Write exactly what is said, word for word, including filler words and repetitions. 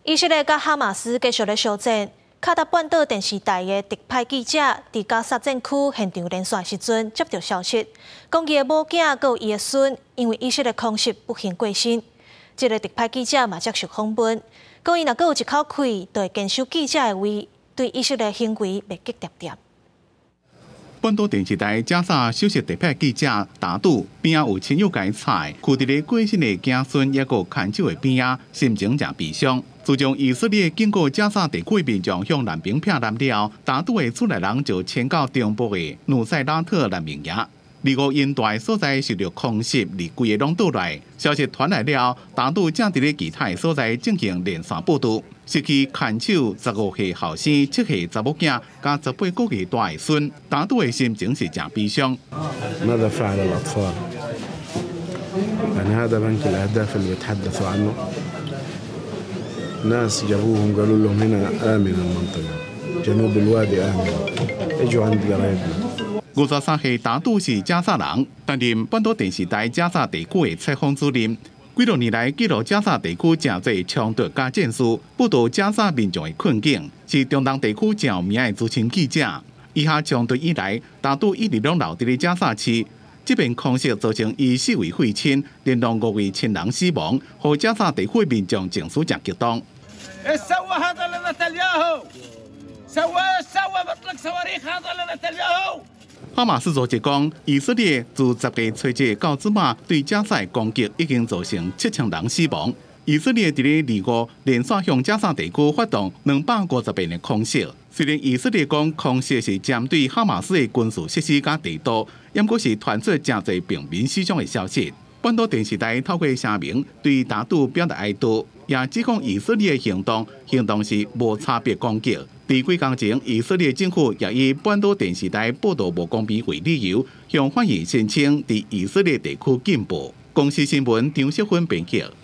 以色列甲哈马斯继续咧相战。卡达半岛电视台的特派记者伫加沙战区现场连线时阵接到消息，讲伊的某囝佮伊的孙因为以色列空袭不幸过身。这个特派记者嘛接受访问，讲伊若阁有一口气，就会坚守记者的位，对以色列行为袂激点点。 半岛电视台加沙首席特派记者打赌边仔有亲友家菜，跍伫咧过身的子孙也个牵手的边仔，心情真悲伤。自从以色列经过加沙地区民众向难民骗难了，打赌的出来人就迁到中部的努塞拉特难民营。二五因大所在受到空袭，离规个拢倒来。消息传来了，打赌正伫咧其他所在进行连线报道。 失去牵手十五岁后生、七岁查某囝，加十八个月大的孙，打赌的心情是真悲伤。 ماذا فعل الأطفال؟ يعني هذا بنك الأهداف اللي بيتحدثوا عنه. ناس جابوهم قالوا لهم هنا آمن المنطقة، جنوب الوادي آمن. اجوا عند قرايبنا. 五十三岁打赌是加沙人，担任半岛电视台加沙地区的采访主任。 几多年来，记录加沙地区真侪冲突加战事，报道加沙民众的困境，是中东地区真有名的资深记者。以下冲突以来，大都一直拢留伫咧加沙市。这边空袭造成伊四位父亲，连同五位亲人死亡，和加沙地区民众情绪真激动。 哈马斯组织讲，以色列自十月初一到即马对加沙的攻击已经造成七千人死亡。以色列伫咧二五连续向加沙地区发动两百五十遍的空袭。虽然以色列讲空袭是针对哈马斯的军事设施甲地图，也过是传出真侪平民死伤的消息。半岛电视台透过声明对打赌表达哀悼，也指控以色列的行动行动是无差别攻击。 伫几工前，以色列政府也以半岛电视台报道无公平为理由，向反映申请伫以色列地区禁播。公司新闻张淑芬编辑。